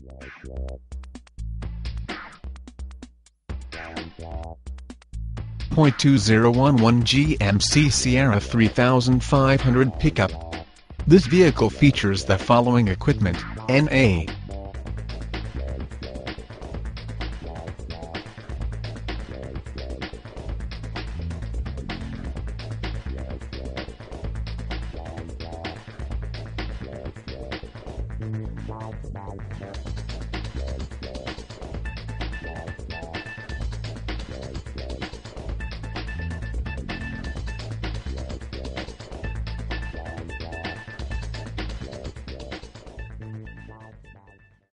.2011 GMC Sierra 3500 pickup. This vehicle features the following equipment: NA